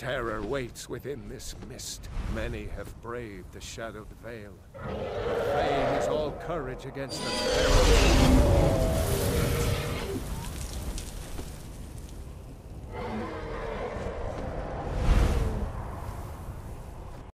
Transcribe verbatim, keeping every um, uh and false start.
Terror waits within this mist. Many have braved the shadowed veil. The flame is all courage against the terror.